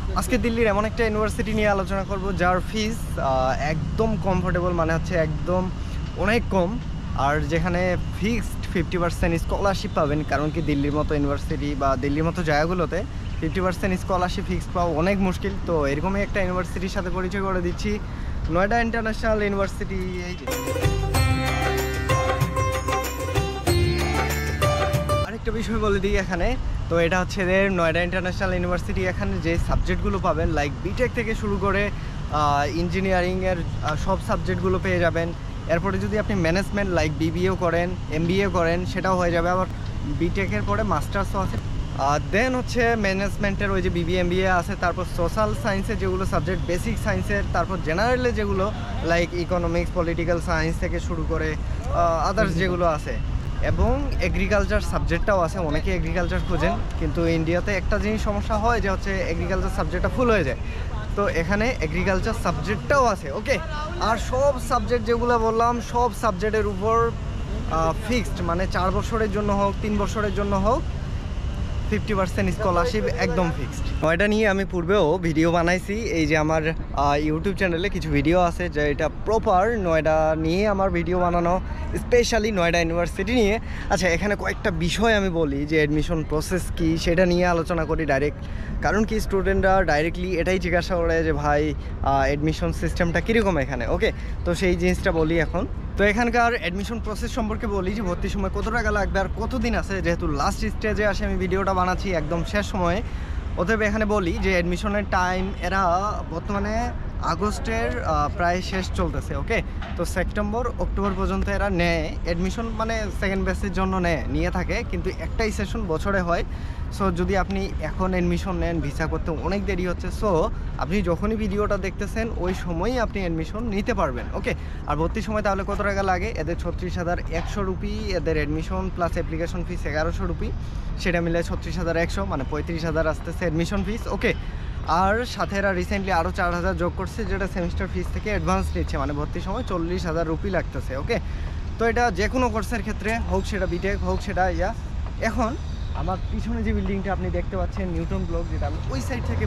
আজকে দিল্লির এমন একটা ইউনিভার্সিটি নিয়ে আলোচনা করব যার ফিস একদম কমফোর্টেবল, মানে হচ্ছে একদম অনেক কম, আর যেখানে ফিক্সড 50% স্কলারশিপ পাবেন। কারণ কি দিল্লির মতো ইউনিভার্সিটি বা দিল্লির মতো জায়গাগুলোতে 50% স্কলারশিপ ফিক্সড পাওয়া অনেক মুশকিল। তো এরকমই একটা ইউনিভার্সিটির সাথে পরিচয় করে দিচ্ছি, নয়ডা ইন্টারন্যাশনাল ইউনিভার্সিটি। এই যে আরেকটা বিষয় বলে দিই এখানে, তো এটা হচ্ছে এদের নয়ডা ইন্টারন্যাশনাল ইউনিভার্সিটি। এখানে যে সাবজেক্টগুলো পাবেন লাইক বিটেক থেকে শুরু করে ইঞ্জিনিয়ারিংয়ের সব সাবজেক্টগুলো পেয়ে যাবেন। এরপরে যদি আপনি ম্যানেজমেন্ট লাইক বিবিএও করেন, এমবিএ করেন, সেটাও হয়ে যাবে। আবার বিটেকের পরে মাস্টার্সও আছে। দেন হচ্ছে ম্যানেজমেন্টের ওই যে বিবিএ এমবিএ আছে, তারপর সোশ্যাল সায়েন্সের যেগুলো সাবজেক্ট, বেসিক সায়েন্সের, তারপর জেনারেলে যেগুলো লাইক ইকোনমিক্স, পলিটিক্যাল সায়েন্স থেকে শুরু করে আদার্স যেগুলো আছে, এবং এগ্রিকালচার সাবজেক্টটাও আছে। অনেকে এগ্রিকালচার খোঁজেন, কিন্তু ইন্ডিয়াতে একটা জিনিস সমস্যা হয় যে হচ্ছে এগ্রিকালচার সাবজেক্টটা ফুল হয়ে যায়। তো এখানে এগ্রিকালচার সাবজেক্টটাও আছে, ওকে। আর সব সাবজেক্ট যেগুলো বললাম, সব সাবজেক্টের উপর ফিক্সড, মানে 4 বছরের জন্য হোক, 3 বছরের জন্য হোক, 50% স্কলারশিপ একদম ফিক্সড। নয়ডা নিয়ে আমি পূর্বেও ভিডিও বানাইছি, এই যে আমার ইউটিউব চ্যানেলে কিছু ভিডিও আছে, যে এটা প্রপার নয়ডা নিয়ে আমার ভিডিও বানানো, স্পেশালি নয়ডা ইউনিভার্সিটি নিয়ে। আচ্ছা, এখানে কয়েকটা বিষয় আমি বলি যে অ্যাডমিশন প্রসেস কি, সেটা নিয়ে আলোচনা করি ডাইরেক্ট। কারণ কি স্টুডেন্টরা ডাইরেক্টলি এটাই জিজ্ঞাসা করে যে ভাই অ্যাডমিশন সিস্টেমটা কীরকম এখানে, ওকে। তো সেই জিনিসটা বলি এখন। তো এখানকার অ্যাডমিশন প্রসেস সম্পর্কে বলি যে ভর্তির সময় কত টাকা লাগবে আর কতদিন আছে। যেহেতু লাস্ট স্টেজে আসে আমি ভিডিওটা বানাচ্ছি একদম শেষ সময়ে, অতএব এখানে বলি যে অ্যাডমিশনের টাইম এরা বর্তমানে আগস্টের প্রায় শেষ চলতেছে, ওকে। তো সেপ্টেম্বর অক্টোবর পর্যন্ত এরা নেয় অ্যাডমিশন, মানে সেকেন্ড ব্যাচের জন্য নিয়ে থাকে, কিন্তু একটাই সেশন বছরে হয়। সো যদি আপনি এখন অ্যাডমিশন নেন, ভিসা করতে অনেক দেরি হচ্ছে। সো আপনি যখনই ভিডিওটা দেখতেছেন ওই সময়ই আপনি অ্যাডমিশন নিতে পারবেন, ওকে। আর ভর্তির সময় তাহলে কত টাকা লাগে, এদের 36,100 রুপি এদের admission, plus application fees 1100 rupee, সেটা মিলে 36,100, মানে 35,000 আসতেছে অ্যাডমিশন ফিস, ওকে। আর সাথে এরা রিসেন্টলি আরও 4,000 যোগ করছে, যেটা সেমিস্টার ফিস থেকে অ্যাডভান্স নিচ্ছে, মানে ভর্তির সময় 40,000 রুপি লাগতেছে, ওকে। তো এটা যে কোনো কোর্সের ক্ষেত্রে হোক, সেটা বিটেক হোক, সেটা এখন আমার পিছনে যে বিল্ডিংটা আপনি দেখতে পাচ্ছেন নিউটন ব্লক, যেটা আমি ওই সাইড থেকে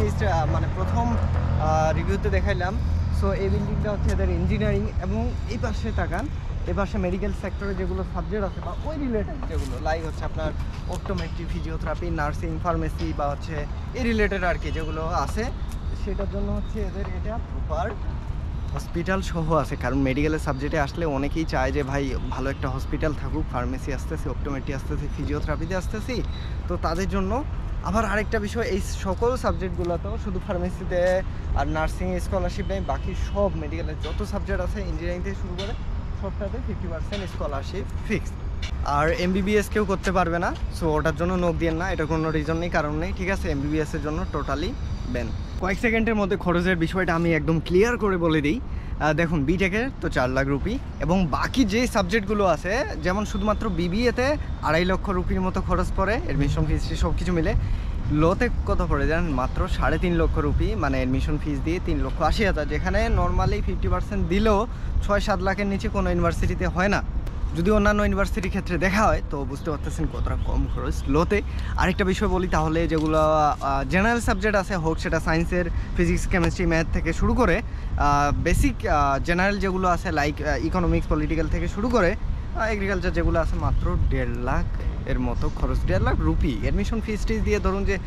প্রথম রিভিউতে দেখাইলাম। সো এই বিল্ডিংটা হচ্ছে এদের ইঞ্জিনিয়ারিং, এবং এই পাশে তাকান, এই পাশে মেডিকেল সেক্টরে যেগুলো সাবজেক্ট আছে বা ওই রিলেটেড যেগুলো লাইক হচ্ছে আপনার অপটোমেট্রি, ফিজিওথেরাপি, নার্সিং, ফার্মেসি বা হচ্ছে এই রিলেটেড আর কি যেগুলো আছে, সেটার জন্য হচ্ছে এদের এটা প্রপার হসপিটাল সহ আছে। কারণ মেডিকেলের সাবজেক্টে আসলে অনেকেই চায় যে ভাই ভালো একটা হসপিটাল থাকুক, ফার্মেসি আসতেছি, অপটোমেট্রি আসতেছি, ফিজিওথেরাপিতে আসতেছি। তো তাদের জন্য আবার আরেকটা বিষয়, এই সকল সাবজেক্টগুলোতেও শুধু ফার্মেসিতে আর নার্সিংয়ে স্কলারশিপ নেই, বাকি সব মেডিকেলের যত সাবজেক্ট আছে ইঞ্জিনিয়ারিং থেকে শুরু করে সবটাতে 50% স্কলারশিপ ফিক্সড। আর এমবিবিএস কেউ করতে পারবে না, সো ওটার জন্য নোক দিয়ে না, এটা কোনো রিজন নেই, কারণ নেই, ঠিক আছে। এমবিবিএসের জন্য টোটালি ব্যান। কয়েক সেকেন্ডের মধ্যে খরচের বিষয়টা আমি একদম ক্লিয়ার করে বলে দিই। দেখুন, বিটেকের তো 4 লাখ রুপি, এবং বাকি যে সাবজেক্টগুলো আছে, যেমন শুধুমাত্র বিবিএতে 2.5 লক্ষ রুপির মতো খরচ পড়ে, অ্যাডমিশন ফিস সব কিছু মিলে। লোতে কত পড়ে জানেন, মাত্র 3.5 লক্ষ রুপি, মানে অ্যাডমিশন ফিস দিয়ে 3,80,000, যেখানে নর্মালি 50% দিলেও 6-7 লাখের নিচে কোনো ইউনিভার্সিটিতে হয় না। যদি অন্যান্য ইউনিভার্সিটির ক্ষেত্রে দেখা হয় তো বুঝতে পারতেছেন কতটা কম খরচ লোতে। আরেকটা বিষয় বলি তাহলে, যেগুলো জেনারেল সাবজেক্ট আছে, হোক সেটা সায়েন্সের ফিজিক্স, কেমিস্ট্রি, ম্যাথ থেকে শুরু করে বেসিক জেনারেল যেগুলো আছে লাইক ইকোনমিক্স, পলিটিক্যাল থেকে শুরু করে এগ্রিকালচার যেগুলো আছে, মাত্র 1.5 লাখ এর মতো খরচ, 1.5 লাখ রুপি অ্যাডমিশন ফিস দিয়ে ধরুন যে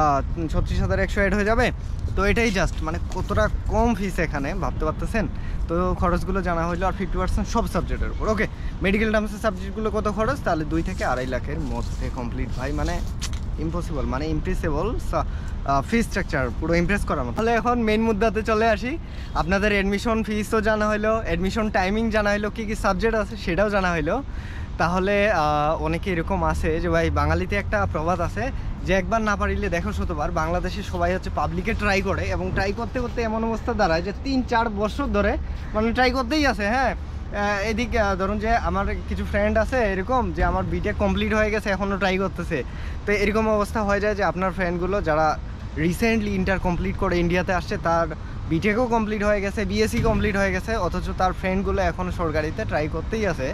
36,100 অ্যাড হয়ে যাবে। তো এটাই জাস্ট মানে কতটা কম ফিস এখানে ভাবতে পারতেছেন। তো খরচগুলো জানা হইলো, আর 50% সব সাবজেক্টের উপর, ওকে। মেডিকেল টার্মসের সাবজেক্টগুলো কত খরচ, তাহলে 2 থেকে 2.5 লাখের মধ্যে কমপ্লিট ভাই, মানে ইম্পসিবল, মানে ইমপ্রেসেবল ফি স্ট্রাকচার, পুরো ইমপ্রেস করার মতো। তাহলে এখন মেইন মুদ্দাতে চলে আসি। আপনাদের অ্যাডমিশন ফিসও জানা হলো, অ্যাডমিশন টাইমিং জানা হলো, কী কী সাবজেক্ট আছে সেটাও জানা হলো। তাহলে অনেকে এরকম আছে যে ভাই, বাঙালিতে একটা প্রবাদ আছে যে একবার না পারিলে দেখো শতবার। বাংলাদেশে সবাই হচ্ছে পাবলিকে ট্রাই করে, এবং ট্রাই করতে করতে এমন অবস্থা দাঁড়ায় যে 3-4 বছর ধরে মানে ট্রাই করতেই আছে। হ্যাঁ, এদিক ধরুন যে আমার কিছু ফ্রেন্ড আছে এরকম যে আমার বিটেক কমপ্লিট হয়ে গেছে, এখনও ট্রাই করতেছে। তো এরকম অবস্থা হয়ে যায় যে আপনার ফ্রেন্ডগুলো যারা রিসেন্টলি ইন্টার কমপ্লিট করে ইন্ডিয়াতে আসছে, তার বিটেকও কমপ্লিট হয়ে গেছে, বিএসসি কমপ্লিট হয়ে গেছে, অথচ তার ফ্রেন্ডগুলো এখনও সরকারিতে ট্রাই করতেই আছে।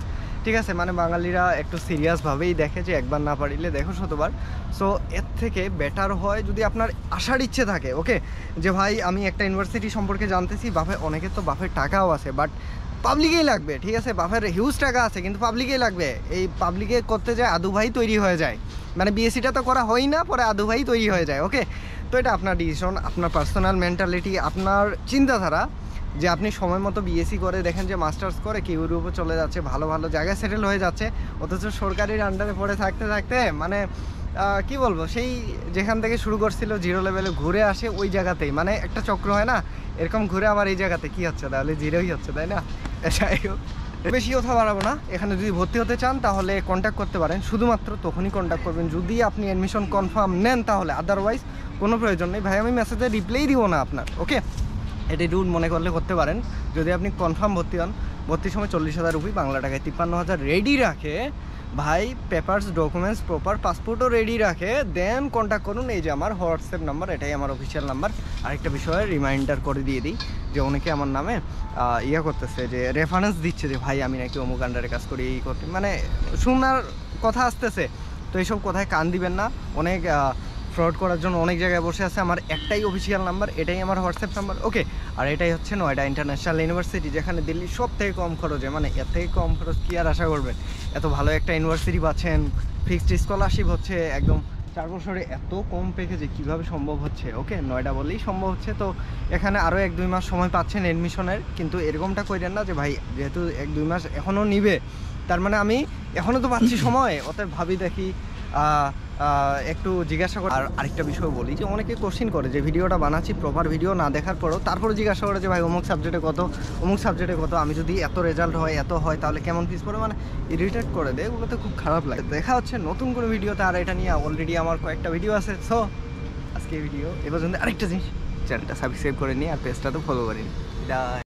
ঠিক আছে, মানে বাঙালিরা একটু সিরিয়াসভাবেই দেখে যে একবার না পারিলে দেখো শতবার। সো এর থেকে বেটার হয় যদি আপনার আসার ইচ্ছে থাকে, ওকে, যে ভাই আমি একটা ইউনিভার্সিটি সম্পর্কে জানতেছি, বাপের অনেকের তো বাপের টাকাও আছে বাট পাবলিকেই লাগবে, ঠিক আছে, বাপের হিউজ টাকা আছে কিন্তু পাবলিকেই লাগবে, এই পাবলিকে করতে যায় আদু ভাই তৈরি হয়ে যায়, মানে বিএসসিটা তো করা হয় না, পরে আদু ভাই তৈরি হয়ে যায়, ওকে। তো এটা আপনার ডিসিশন, আপনার পার্সোনাল মেন্টালিটি, আপনার চিন্তাধারা, যে আপনি সময় মতো বিএসসি করে দেখেন যে মাস্টার্স করে কি ইউরোপে চলে যাচ্ছে, ভালো ভালো জায়গায় সেটেল হয়ে যাচ্ছে, অথচ সরকারির আন্ডারে পড়ে থাকতে থাকতে মানে কি বলবো, সেই যেখান থেকে শুরু করছিল জিরো লেভেলে ঘুরে আসে ওই জায়গাতেই, মানে একটা চক্র হয় না, এরকম ঘুরে আমার এই জায়গাতে কি হচ্ছে, তাহলে জিরোই হচ্ছে, তাই না? যাই হোক, বেশি কথা বাড়াবো না, এখানে যদি ভর্তি হতে চান তাহলে কন্ট্যাক্ট করতে পারেন, শুধুমাত্র তখনই কন্ট্যাক্ট করবেন যদি আপনি অ্যাডমিশন কনফার্ম নেন, তাহলে আদারওয়াইজ কোনো প্রয়োজন নেই। ভাই আমি মেসেজে রিপ্লাই দিব না আপনার, ওকে, এটি রুট মনে করলে করতে পারেন। যদি আপনি কনফার্ম ভর্তি হন, ভর্তির সময় 40,000 রুপি, বাংলা টাকায় 53,000 রেডি রাখে ভাই, পেপারস ডকুমেন্টস প্রপার, পাসপোর্টও রেডি রাখে, দেন কন্ট্যাক্ট করুন। এই যে আমার হোয়াটসঅ্যাপ নাম্বার, এটাই আমার অফিসিয়াল নাম্বার। আরেকটা বিষয়ে রিমাইন্ডার করে দিয়ে দিই যে অনেকে আমার নামে করতেছে, যে রেফারেন্স দিচ্ছে যে ভাই আমি নাকি অমুক আন্ডারে কাজ করি, এই করতে, মানে শোনার কথা আসতেছে, তো এইসব কথায় কান দিবেন না। অনেক ফ্রড করার জন্য অনেক জায়গায় বসে আছে। আমার একটাই অফিসিয়াল নাম্বার, এটাই আমার হোয়াটসঅ্যাপ নাম্বার, ওকে। আর এটাই হচ্ছে নয়ডা ইন্টারন্যাশনাল ইউনিভার্সিটি, যেখানে দিল্লির সব থেকে কম খরচে, মানে এর থেকে কম খরচ কী আর আশা করবেন, এত ভালো একটা ইউনিভার্সিটি পাচ্ছেন, ফিক্সড স্কলারশিপ হচ্ছে, একদম 4 বছরে এত কম প্যাকেজে কীভাবে সম্ভব হচ্ছে, ওকে, নয়ডা বলেই সম্ভব হচ্ছে। তো এখানে আরও 1-2 মাস সময় পাচ্ছেন অ্যাডমিশনের, কিন্তু এরকমটা করেন না যে ভাই যেহেতু 1-2 মাস এখনও নিবে, তার মানে আমি এখনও তো পাচ্ছি সময়, অতএব ভাবি দেখি একটু জিজ্ঞাসা করে। আর আরেকটা বিষয় বলি, যে অনেকে কোশ্চিন করে যে ভিডিওটা বানাচ্ছি প্রপার ভিডিও না দেখার পরেও তারপরে জিজ্ঞাসা করে যে ভাই অমুক সাবজেক্টে কত, অমুক সাবজেক্টে কত, আমি যদি এত রেজাল্ট হয়, এত হয়, তাহলে কেমন ফিস পড়ে, মানে ইরিটেট করে দেয়, ওগুলো তো খুব খারাপ লাগে। দেখা হচ্ছে নতুন কোনো ভিডিওতে, আর এটা নিয়ে অলরেডি আমার কয়েকটা ভিডিও আছে। সো আজকে ভিডিও এ পর্যন্ত। আরেকটা জিনিস, চ্যানেলটা সাবস্ক্রাইব করে নিই আর পেজটা তো ফলো করে নিই।